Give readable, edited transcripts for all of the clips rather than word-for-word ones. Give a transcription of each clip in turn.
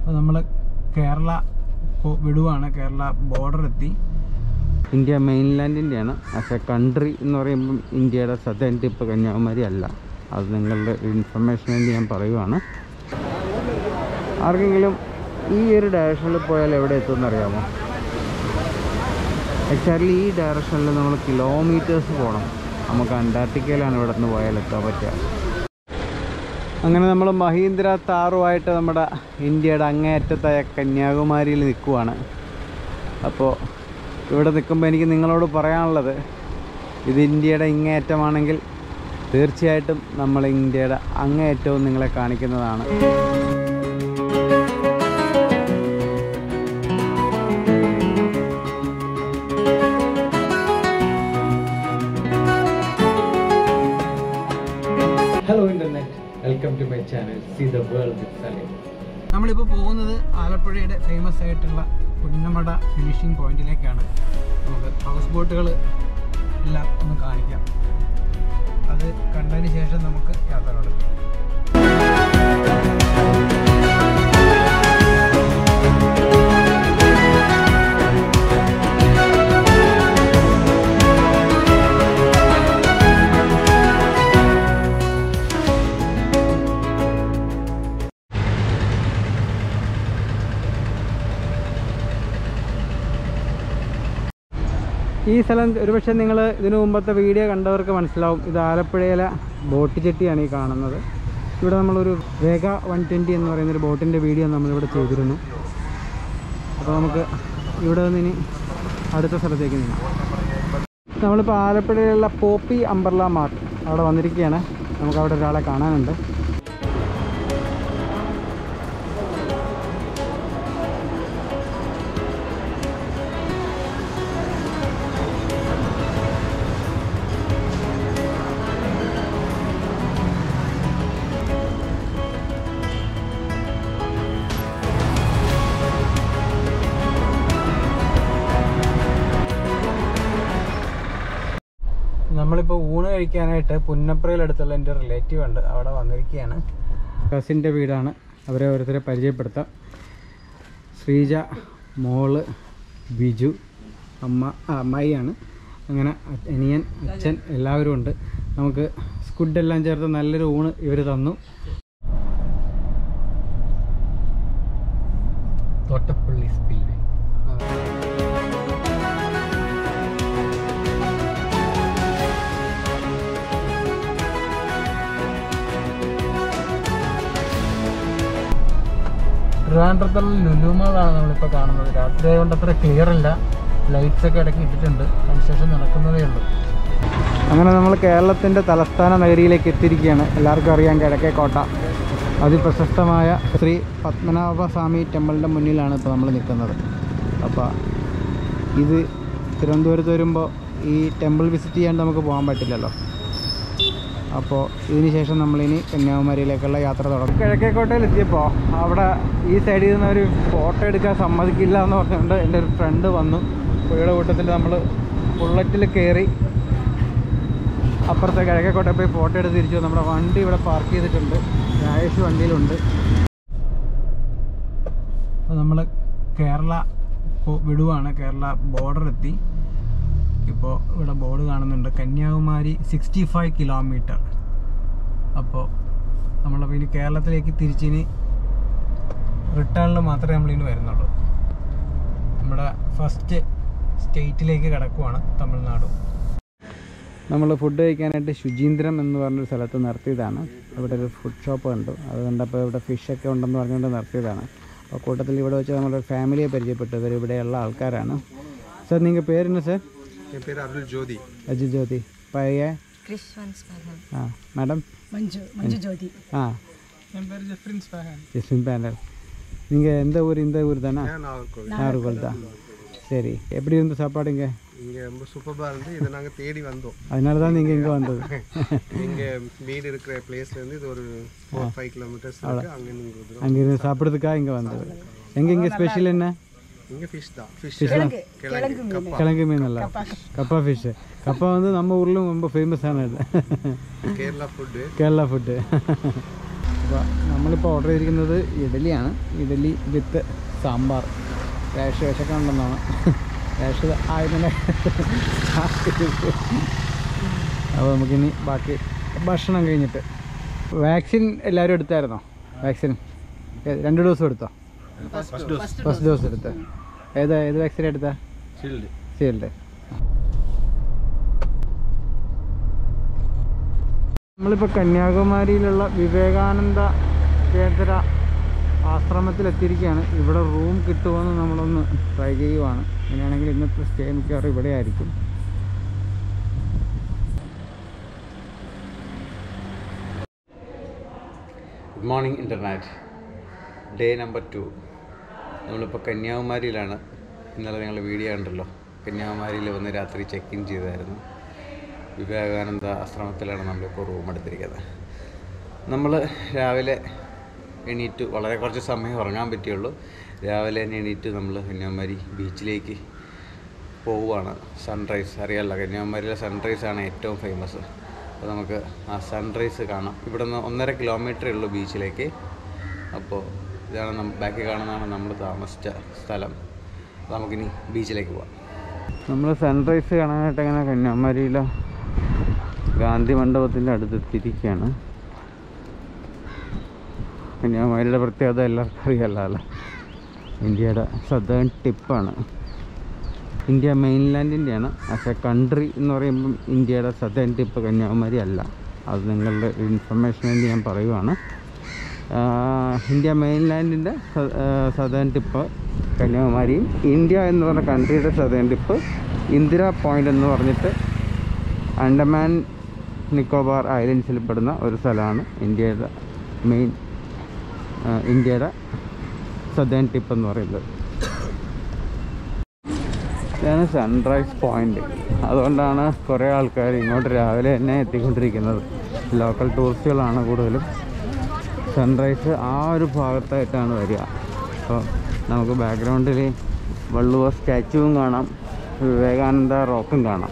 നമ്മൾ കേരള വിടുവാണ്. കേരള ബോർഡർ എത്തി. ഇന്ത്യ മെയിൻലാൻഡിൻ്റെയാണ്. ആസ് എ കൺട്രി എന്ന് പറയുമ്പം ഇന്ത്യയുടെ സദേൺ ടിപ്പ് കന്യാകുമാരി അല്ല. അത് നിങ്ങളുടെ ഇൻഫർമേഷന് വേണ്ടി ഞാൻ പറയുവാണ്. ആർക്കെങ്കിലും ഈ ഒരു ഡയറക്ഷനിൽ പോയാൽ എവിടെ എത്തുമെന്ന് അറിയാമോ? എക്സാക്ട്ലി ഈ ഡയറക്ഷനിൽ നമ്മൾ കിലോമീറ്റേഴ്സ് പോകണം. നമുക്ക് അന്റാർട്ടിക്കയിലാണ് ഇവിടെ നിന്ന് പോയാൽ എത്താൻ പറ്റുക. അങ്ങനെ നമ്മൾ മഹീന്ദ്ര താറുമായിട്ട് നമ്മുടെ ഇന്ത്യയുടെ അങ്ങേയറ്റത്തായ കന്യാകുമാരിയിൽ നിൽക്കുവാണ്. അപ്പോൾ ഇവിടെ നിൽക്കുമ്പോൾ എനിക്ക് നിങ്ങളോട് പറയാനുള്ളത്, ഇത് ഇന്ത്യയുടെ ഇങ്ങേയറ്റമാണെങ്കിൽ തീർച്ചയായിട്ടും നമ്മൾ ഇന്ത്യയുടെ അങ്ങേയറ്റവും നിങ്ങളെ കാണിക്കുന്നതാണ്. Hello internet, welcome to my channel see the world with Salil. നമ്മളിപ്പോൾ പോകുന്നത് ആലപ്പുഴയുടെ ഫേമസ് ആയിട്ടുള്ള പുന്നമട ഫിനിഷിംഗ് പോയിന്റിലേക്കാണ്. നമുക്ക് ഹൗസ് ബോട്ടുകൾ എല്ലാം ഒന്ന് കാണിക്കാം. അത് കണ്ടതിന് ശേഷം നമുക്ക് യാത്ര തുടങ്ങാം. ഈ സ്ഥലം ഒരുപക്ഷെ നിങ്ങൾ ഇതിനു മുമ്പത്തെ വീഡിയോ കണ്ടവർക്ക് മനസ്സിലാവും. ഇത് ആലപ്പുഴയിലെ ബോട്ട് ചെട്ടിയാണ് ഈ കാണുന്നത്. ഇവിടെ നമ്മളൊരു വേഗ 120 എന്ന് പറയുന്നൊരു ബോട്ടിൻ്റെ വീഡിയോ നമ്മളിവിടെ ചെയ്തിരുന്നു. അപ്പോൾ നമുക്ക് ഇവിടെ നിന്ന് ഇനി അടുത്ത സ്ഥലത്തേക്ക് നീങ്ങാം. നമ്മളിപ്പോൾ ആലപ്പുഴയിലുള്ള പോപ്പി അംബ്രല്ല മാർട്ട് അവിടെ വന്നിരിക്കുകയാണ്. നമുക്കവിടെ ഒരാളെ കാണാനുണ്ട്. നമ്മളിപ്പോൾ ഊണ് കഴിക്കാനായിട്ട് പുന്നപ്രയിലടുത്തുള്ള എൻ്റെ റിലേറ്റീവ് ഉണ്ട്, അവിടെ വന്നിരിക്കുകയാണ്. കസിൻ്റെ വീടാണ്. അവരെ ഓരോരുത്തരെ പരിചയപ്പെടുത്താം. ശ്രീജ, മോള്, ബിജു, അമ്മായിയാണ്. അങ്ങനെ അനിയൻ, അച്ഛൻ എല്ലാവരും ഉണ്ട്. നമുക്ക് സ്കുഡെല്ലാം ചേർത്ത് നല്ലൊരു ഊണ് ഇവർ തന്നു. തോട്ടപ്പള്ളി സ്പിൽവേ. ട്രിവാൻഡ്രത്തുള്ള ലുലുമാളാണ് നമ്മളിപ്പോൾ കാണുന്നത്. രാത്രി ആയതുകൊണ്ട് അത്ര ക്ലിയർ അല്ല. ലൈറ്റ്സൊക്കെ ഇടയ്ക്ക് ഇട്ടിട്ടുണ്ട്. കൺസ്ട്രക്ഷൻ നടക്കുന്നതേ ഉള്ളൂ. അങ്ങനെ നമ്മൾ കേരളത്തിൻ്റെ തലസ്ഥാന നഗരിയിലേക്ക് എത്തിയിരിക്കുകയാണ്. എല്ലാവർക്കും അറിയാം, കിഴക്കേക്കോട്ട. അതിപ്രശസ്തമായ ശ്രീ പത്മനാഭസ്വാമി ടെമ്പിളിൻ്റെ മുന്നിലാണ് ഇപ്പോൾ നമ്മൾ നിൽക്കുന്നത്. അപ്പോൾ ഇത് തിരുവനന്തപുരത്ത് വരുമ്പോൾ ഈ ടെമ്പിൾ വിസിറ്റ് ചെയ്യാണ്ട് നമുക്ക് പോകാൻ പറ്റില്ലല്ലോ. അപ്പോൾ ഇതിന് ശേഷം നമ്മളിനി കന്യാകുമാരിയിലേക്കുള്ള യാത്ര തുടങ്ങും. കിഴക്കേക്കോട്ടയിൽ എത്തിയപ്പോൾ അവിടെ ഈ സൈഡിൽ നിന്ന് ഒരു ഫോട്ടോ എടുക്കാൻ സമ്മതിക്കില്ല എന്ന് പറഞ്ഞുകൊണ്ട് എൻ്റെ ഒരു ഫ്രണ്ട് വന്നു. പുഴയുടെ കൂട്ടത്തിൽ നമ്മൾ ബുള്ളറ്റിൽ കയറി അപ്പുറത്തെ കിഴക്കേക്കോട്ടയിൽ പോയി ഫോട്ടോ എടുത്ത് തിരിച്ചു. നമ്മുടെ വണ്ടി ഇവിടെ പാർക്ക് ചെയ്തിട്ടുണ്ട്. രാജേഷ് വണ്ടിയിലുണ്ട്. അപ്പോൾ നമ്മൾ കേരള വിടുവാണ്. കേരള ബോർഡർ എത്തി. ഇപ്പോൾ ഇവിടെ ബോർഡ് കാണുന്നുണ്ട്, കന്യാകുമാരി 65 കിലോമീറ്റർ. അപ്പോൾ നമ്മളിപ്പോൾ ഇനി കേരളത്തിലേക്ക് തിരിച്ചിനി റിട്ടേണിൽ മാത്രമേ നമ്മളിനി വരുന്നുള്ളൂ. നമ്മുടെ ഫസ്റ്റ് സ്റ്റേറ്റിലേക്ക് കിടക്കുവാണ് തമിഴ്നാട്. നമ്മൾ ഫുഡ് കഴിക്കാനായിട്ട് ശുചീന്ദ്രം എന്ന് പറഞ്ഞൊരു സ്ഥലത്ത് നിർത്തിയതാണ്. ഇവിടെ ഒരു ഫുഡ് ഷോപ്പ് ഉണ്ട്. അത് കണ്ടപ്പോൾ ഇവിടെ ഫിഷൊക്കെ ഉണ്ടെന്ന് പറഞ്ഞുകൊണ്ട് നിർത്തിയതാണ്. അപ്പോൾ കൂട്ടത്തിൽ ഇവിടെ വെച്ച് നമ്മുടെ ഫാമിലിയെ പരിചയപ്പെട്ടു. ഇവർ ഇവിടെയുള്ള ആൾക്കാരാണ്. സാർ നിങ്ങൾ പേരെന്നാ സാർ? என் பேர் அருள் ஜோதி. அஜய் ஜோதி. பையன் கிறிஸ்வன்ஸ் பஹன். மேடம் மஞ்சு ஜோதி. என் பேர் ஜெஸ்வின் பேனல். நீங்கள் எந்த ஊர்? இந்த ஊர் தானே? நாகர்கோவில் தான். சரி, எப்படி இருந்து சாப்பாடு இங்கே? இங்கே ரொம்ப சூப்பராக இருந்து இதை நாங்கள் தேடி வந்தோம். அதனால தான் நீங்கள் இங்கே வந்தது. இங்கே வீடு இருக்கிற பிளேஸ்லேருந்து இது ஒரு 4-5 கிலோமீட்டர்ஸ் இருக்குது. அங்கேருந்து சாப்பிட்றதுக்காக இங்கே வந்தது. இங்கே ஸ்பெஷல் என்ன? இங்கே ஃபிஷ் தான். கிழங்கு மீன் நல்லா. கப்பா ஃபிஷ்ஷு. கப்பா நம்ம ஊரிலும் ரொம்ப ஃபேமஸான இது. கேரளா ஃபுட்டு. கேரளா ஃபுட்டு. അപ്പോൾ നമ്മളിപ്പോൾ ഓർഡർ ചെയ്തിരിക്കുന്നത് ഇഡലിയാണ്. ഇഡലി വിത്ത് സാമ്പാർ. വിശക്കുണ്ടെന്നാണ് ആയതിനെ. അപ്പോൾ നമുക്കിനി ബാക്കി ഭക്ഷണം കഴിഞ്ഞിട്ട്. വാക്സിൻ എല്ലാവരും എടുത്തായിരുന്നോ? വാക്സിൻ 2 ഡോസും എടുത്തോ? ഫസ്റ്റ് ഡോസ് എടുത്ത്. ഏത് വാക്സിൻ എടുത്താ? ഷീൽഡ്. നമ്മളിപ്പോൾ കന്യാകുമാരിയിലുള്ള വിവേകാനന്ദ കേന്ദ്ര ആശ്രമത്തിലെത്തിയിരിക്കുകയാണ്. ഇവിടെ റൂം കിട്ടുമെന്ന് നമ്മളൊന്ന് ട്രൈ ചെയ്യുവാണ്. അങ്ങനെയാണെങ്കിൽ ഇന്നത്തെ സ്റ്റേ മിക്കവാറും ഇവിടെ ആയിരിക്കും. Good morning internet. Day number 2. നമ്മളിപ്പോൾ കന്യാകുമാരിയിലാണ്. ഇന്നലെ ഞങ്ങൾ വീഡിയോ ഉണ്ടല്ലോ, കന്യാകുമാരിയിൽ വന്ന് രാത്രി ചെക്ക് ഇൻ ചെയ്തായിരുന്നു. വിവേകാനന്ദ ആശ്രമത്തിലാണ് നമ്മളിപ്പോൾ റൂം എടുത്തിരിക്കുന്നത്. നമ്മൾ രാവിലെ എണീറ്റ്, വളരെ കുറച്ച് സമയം ഉറങ്ങാൻ പറ്റിയുള്ളൂ. രാവിലെ തന്നെ എണീറ്റ് നമ്മൾ കന്യാകുമാരി ബീച്ചിലേക്ക് പോവുകയാണ്. സൺറൈസ് അറിയാമല്ലോ, കന്യാകുമാരിയിലെ സൺറൈസാണ് ഏറ്റവും ഫേമസ്. അപ്പോൾ നമുക്ക് ആ സൺറൈസ് കാണാം. ഇവിടെ നിന്ന് 1.5 കിലോമീറ്ററേ ഉള്ളൂ ബീച്ചിലേക്ക്. അപ്പോൾ ഇതാണ് ബാക്കി കാണുന്നതാണ് നമ്മൾ താമസിച്ച സ്ഥലം. നമുക്കിനി ബീച്ചിലേക്ക് പോവാം. നമ്മൾ സൺറൈസ് കാണാനായിട്ട് അങ്ങനെ കന്യാകുമാരിയിലെ ഗാന്ധി മണ്ഡപത്തിൻ്റെ അടുത്തെത്തിയിരിക്കുകയാണ്. കന്യാകുമാരിയുടെ പ്രത്യേകത എല്ലാവർക്കും അറിയാമല്ലോ, ഇന്ത്യയുടെ സദേൺ ടിപ്പാണ്. ഇന്ത്യ മെയിൻലാൻഡിൻ്റെയാണ്. ആസ് എ കൺട്രി എന്ന് പറയുമ്പം ഇന്ത്യയുടെ സദേൺ ടിപ്പ് കന്യാകുമാരി അല്ല. അത് നിങ്ങളുടെ ഇൻഫർമേഷന് വേണ്ടി ഞാൻ പറയുവാണ്. ഇന്ത്യ മെയിൻലാൻഡിൻ്റെ സദേൺ ടിപ്പ് കന്യാകുമാരിയും, ഇന്ത്യ എന്ന് പറഞ്ഞ കൺട്രിയുടെ സദേൺ ടിപ്പ് ഇന്ദിര പോയിൻ്റ് എന്ന് പറഞ്ഞിട്ട് ആൻഡമാൻ നിക്കോബാർ ഐലൻഡ്സിൽ പെടുന്ന ഒരു സ്ഥലമാണ് ഇന്ത്യയുടെ സദേൺ ടിപ്പ് എന്ന് പറയുന്നത്. ഇതാണ് സൺറൈസ് പോയിൻ്റ്. അതുകൊണ്ടാണ് കുറേ ആൾക്കാർ ഇങ്ങോട്ട് രാവിലെ തന്നെ എത്തിക്കൊണ്ടിരിക്കുന്നത്. ലോക്കൽ ടൂറിസ്റ്റുകളാണ് കൂടുതലും. സൺറൈസ് ആ ഒരു ഭാഗത്തായിട്ടാണ് വരിക. അപ്പോൾ നമുക്ക് ബാക്ക്ഗ്രൗണ്ടിൽ വള്ളുവ സ്റ്റാച്ചുവും കാണാം, വിവേകാനന്ദ റോക്കും കാണാം.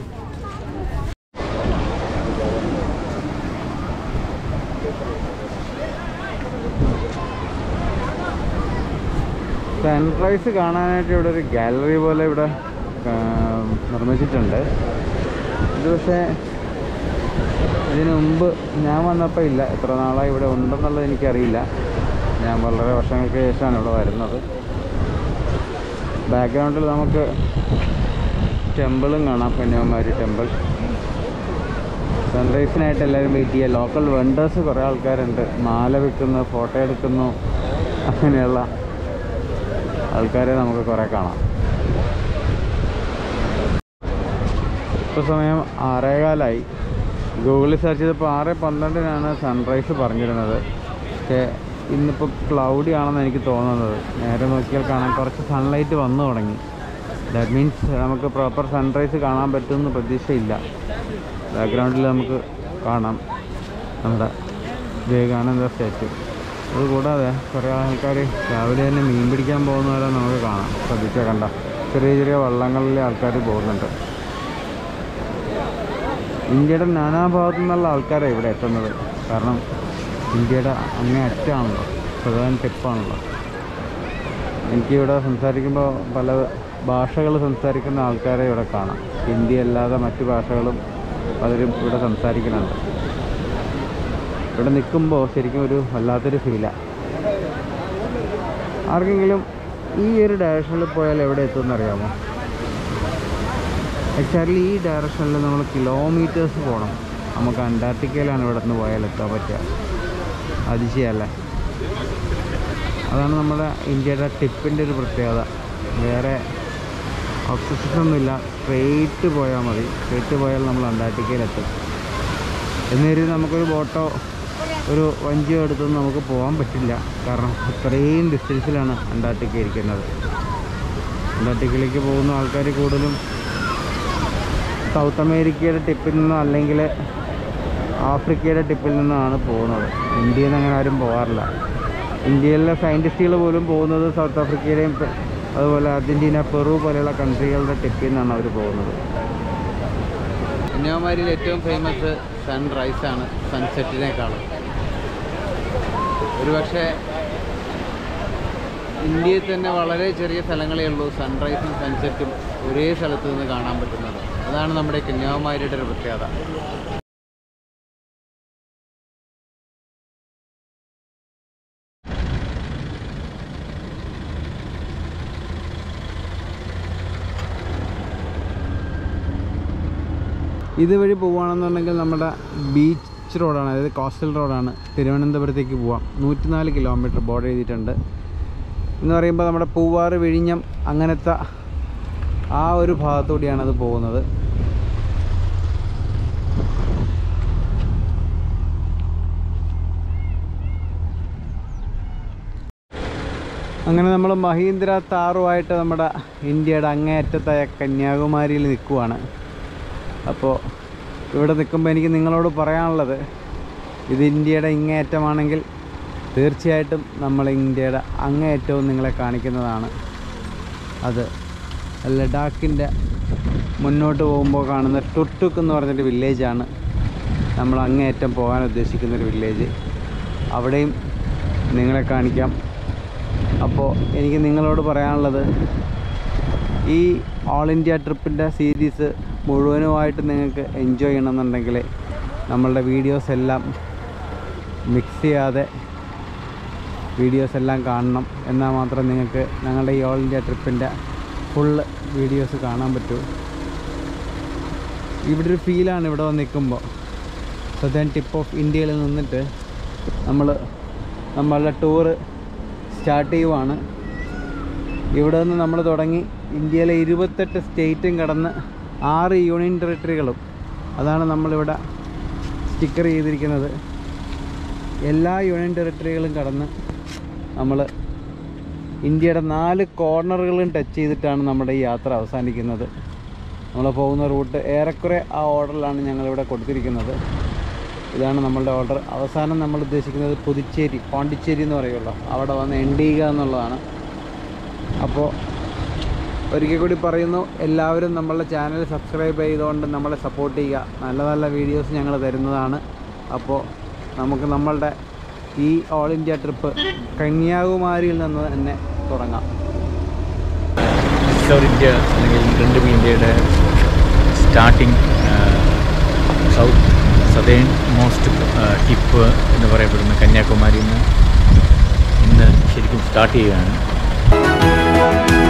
സൺറൈസ് കാണാനായിട്ട് ഇവിടെ ഒരു ഗാലറി പോലെ ഇവിടെ നിർമ്മിച്ചിട്ടുണ്ട്. ഇത് പക്ഷേ ഇതിനു മുമ്പ് ഞാൻ വന്നപ്പോൾ ഇല്ല. എത്ര നാളായി ഇവിടെ ഉണ്ടെന്നുള്ളത് എനിക്കറിയില്ല. ഞാൻ വളരെ വർഷങ്ങൾക്ക് ശേഷമാണ് ഇവിടെ വരുന്നത്. ബാക്ക്ഗ്രൗണ്ടിൽ നമുക്ക് ടെമ്പിളും കാണാം, കന്യാകുമാരി ടെമ്പിൾ. സൺറൈസിനായിട്ട് എല്ലാവരും വെയിറ്റ് ചെയ്യുക. ലോക്കൽ വെണ്ടേഴ്സ് കുറേ ആൾക്കാരുണ്ട്. മാല വിൽക്കുന്നു, ഫോട്ടോ എടുക്കുന്നു, അങ്ങനെയുള്ള ആൾക്കാരെ നമുക്ക് കുറേ കാണാം. ഇപ്പോൾ സമയം 6:15. ഗൂഗിളിൽ സെർച്ച് ചെയ്തപ്പോൾ 6:12 സൺറൈസ് പറഞ്ഞിരുന്നത്. പക്ഷേ ഇന്നിപ്പോൾ ക്ലൗഡി ആണെന്ന് എനിക്ക് തോന്നുന്നത്. നേരെ നോക്കിയാൽ കാണാൻ കുറച്ച് സൺലൈറ്റ് വന്നു തുടങ്ങി. ദാറ്റ് മീൻസ് നമുക്ക് പ്രോപ്പർ സൺറൈസ് കാണാൻ പറ്റുമെന്ന് പ്രതീക്ഷയില്ല. ബാക്ക്ഗ്രൗണ്ടിൽ നമുക്ക് കാണാം നമ്മുടെ വിവേകാനന്ദ സ്റ്റാച്ചു. അതുകൂടാതെ കുറേ ആൾക്കാർ രാവിലെ തന്നെ മീൻ പിടിക്കാൻ പോകുന്നവരെ നമുക്ക് കാണാം. ശ്രദ്ധിച്ചാൽ കണ്ട ചെറിയ ചെറിയ വള്ളങ്ങളിലെ ആൾക്കാർ പോകുന്നുണ്ട്. ഇന്ത്യയുടെ നാനാഭാഗത്തു നിന്നുള്ള ആൾക്കാരാണ് ഇവിടെ എത്തുന്നത്. കാരണം ഇന്ത്യയുടെ അങ്ങേ അറ്റാണല്ലോ, പ്രധാന ടിപ്പാണല്ലോ. എനിക്കിവിടെ സംസാരിക്കുമ്പോൾ പല ഭാഷകൾ സംസാരിക്കുന്ന ആൾക്കാരെ ഇവിടെ കാണാം. ഹിന്ദി അല്ലാതെ മറ്റു ഭാഷകളും പലരും ഇവിടെ സംസാരിക്കുന്നുണ്ട്. ഇവിടെ നിൽക്കുമ്പോൾ ശരിക്കും ഒരു വല്ലാത്തൊരു ഫീലാണ്. ആർക്കെങ്കിലും ഈ ഒരു ഡയറക്ഷനിൽ പോയാൽ എവിടെ എത്തുമെന്നറിയാമോ? എക്സാക്ട്ലി ഈ ഡയറക്ഷനിൽ നമ്മൾ കിലോമീറ്റേഴ്സ് പോകണം. നമുക്ക് അന്റാർട്ടിക്കയിലാണ് ഇവിടെ നിന്ന് പോയാൽ എത്താൻ പറ്റുക. അതിശയല്ലേ? അതാണ് നമ്മുടെ ഇന്ത്യയുടെ ടിപ്പിൻ്റെ ഒരു പ്രത്യേകത. വേറെ ഒബ്സഷനൊന്നുമില്ല. സ്ട്രെയിറ്റ് പോയാൽ മതി. സ്ട്രെയിറ്റ് പോയാൽ നമ്മൾ അന്റാർട്ടിക്കയിലെത്തും. എന്നേരം നമുക്കൊരു ബോട്ടോ ഒരു വഞ്ചിയോ എടുത്തൊന്നും നമുക്ക് പോകാൻ പറ്റില്ല. കാരണം അത്രയും ഡിസ്റ്റൻസിലാണ് അന്റാർട്ടിക്ക ഇരിക്കുന്നത്. അന്റാർട്ടിക്കയിലേക്ക് പോകുന്ന ആൾക്കാർ കൂടുതലും സൗത്ത് അമേരിക്കയുടെ ടിപ്പിൽ നിന്നോ അല്ലെങ്കിൽ ആഫ്രിക്കയുടെ ടിപ്പിൽ നിന്നാണ് പോകുന്നത്. ഇന്ത്യയിൽ നിന്ന് അങ്ങനെ ആരും പോകാറില്ല. ഇന്ത്യയിലെ സയൻറ്റിസ്റ്റുകൾ പോലും പോകുന്നത് സൗത്ത് ആഫ്രിക്കയുടെയും അതുപോലെ അർജൻറ്റീന, പെറു പോലെയുള്ള കൺട്രികളുടെ ടിപ്പിൽ നിന്നാണ് അവർ പോകുന്നത്. കന്യാകുമാരിയിൽ ഏറ്റവും ഫേമസ് സൺറൈസാണ് സൺസെറ്റിനേക്കാളും. ഒരുപക്ഷെ ഇന്ത്യയിൽ തന്നെ വളരെ ചെറിയ സ്ഥലങ്ങളേ ഉള്ളൂ സൺറൈസും സൺസെറ്റും ഒരേ സ്ഥലത്ത് നിന്ന് കാണാൻ പറ്റുന്നത്. അതാണ് നമ്മുടെ കന്യാകുമാരിയുടെ ഒരു പ്രത്യേകത. ഇതുവഴി പോവുകയാണെന്നുണ്ടെങ്കിൽ നമ്മുടെ ബീച്ച് റോഡാണ്, അതായത് കോസ്റ്റൽ റോഡാണ്. തിരുവനന്തപുരത്തേക്ക് പോവാം. 104 കിലോമീറ്റർ ബോർഡർ ചെയ്തിട്ടുണ്ട്. എന്ന് പറയുമ്പോൾ നമ്മുടെ പൂവാറ്, വിഴിഞ്ഞം അങ്ങനത്തെ ആ ഒരു ഭാഗത്തുകൂടിയാണ് അത് പോകുന്നത്. അങ്ങനെ നമ്മൾ മഹീന്ദ്ര താറുമായിട്ട് നമ്മുടെ ഇന്ത്യയുടെ അങ്ങേയറ്റത്തായ കന്യാകുമാരിയിൽ നിൽക്കുവാണ്. അപ്പോൾ ഇവിടെ നിൽക്കുമ്പോൾ എനിക്ക് നിങ്ങളോട് പറയാനുള്ളത്, ഇത് ഇന്ത്യയുടെ ഇങ്ങേയറ്റമാണെങ്കിൽ തീർച്ചയായിട്ടും നമ്മൾ ഇന്ത്യയുടെ അങ്ങേയറ്റവും നിങ്ങളെ കാണിക്കുന്നതാണ്. അത് ലഡാക്കിൻ്റെ മുന്നോട്ട് പോകുമ്പോൾ കാണുന്ന ടുട്ടുക്ക് എന്ന് പറഞ്ഞൊരു വില്ലേജാണ് നമ്മൾ അങ്ങേയറ്റം പോകാൻ ഉദ്ദേശിക്കുന്നൊരു വില്ലേജ്. അവിടെയും നിങ്ങളെ കാണിക്കാം. അപ്പോൾ എനിക്ക് നിങ്ങളോട് പറയാനുള്ളത്, ഈ ഓൾ ഇന്ത്യ ട്രിപ്പിൻ്റെ സീരീസ് മുഴുവനുമായിട്ട് നിങ്ങൾക്ക് എൻജോയ് ചെയ്യണമെന്നുണ്ടെങ്കിൽ നമ്മളുടെ വീഡിയോസ് എല്ലാം മിക്സ് ചെയ്യാതെ വീഡിയോസ് എല്ലാം കാണണം. എന്നാൽ മാത്രം നിങ്ങൾക്ക് ഞങ്ങളുടെ ഈ ഓൾ ഇന്ത്യ ട്രിപ്പിൻ്റെ ഫുള്ള് വീഡിയോസ് കാണാൻ പറ്റൂ. ഇവിടെ ഒരു ഫീലാണ് ഇവിടെ വന്ന് നിൽക്കുമ്പോൾ. സദേൺ ടിപ്പ് ഓഫ് ഇന്ത്യയിൽ നിന്നിട്ട് നമ്മളുടെ ടൂറ് സ്റ്റാർട്ട് ചെയ്യുവാണ്. ഇവിടെ നിന്ന് നമ്മൾ തുടങ്ങി ഇന്ത്യയിലെ 28 സ്റ്റേറ്റും കടന്ന് 6 യൂണിയൻ ടെറിട്ടറികളും, അതാണ് നമ്മളിവിടെ സ്റ്റിക്കർ ചെയ്തിരിക്കുന്നത്. എല്ലാ യൂണിയൻ ടെറിട്ടറികളും കടന്ന് നമ്മൾ ഇന്ത്യയുടെ 4 കോർണറുകളും ടച്ച് ചെയ്തിട്ടാണ് നമ്മുടെ ഈ യാത്ര അവസാനിക്കുന്നത്. നമ്മൾ പോകുന്ന റൂട്ട് ഏറെക്കുറെ ആ ഓർഡറിലാണ് ഞങ്ങളിവിടെ കൊടുത്തിരിക്കുന്നത്. ഇതാണ് നമ്മളുടെ ഓർഡർ. അവസാനം നമ്മൾ ഉദ്ദേശിക്കുന്നത് പുതുച്ചേരി, പോണ്ടിച്ചേരി എന്ന് പറയുമല്ലോ, അവിടെ വന്ന് എൻഡ് ചെയ്യുക എന്നുള്ളതാണ്. അപ്പോൾ ഒരിക്കൽ കൂടി പറയുന്നു, എല്ലാവരും നമ്മളുടെ ചാനൽ സബ്സ്ക്രൈബ് ചെയ്തുകൊണ്ട് നമ്മളെ സപ്പോർട്ട് ചെയ്യുക. നല്ല നല്ല വീഡിയോസ് ഞങ്ങൾ തരുന്നതാണ്. അപ്പോൾ നമുക്ക് നമ്മളുടെ ഈ ഓൾ ഇന്ത്യ ട്രിപ്പ് കന്യാകുമാരിയിൽ നിന്ന് തന്നെ തുടങ്ങാം. സൗത്ത് ഇന്ത്യ അല്ലെങ്കിൽ ഇന്ത്യയുടെ സ്റ്റാർട്ടിങ് സദേൺ മോസ്റ്റ് ടിപ്പ് എന്ന് പറയപ്പെടുന്ന കന്യാകുമാരിയിൽ നിന്ന് ഇന്ന് ശരിക്കും സ്റ്റാർട്ട് ചെയ്യുകയാണ്.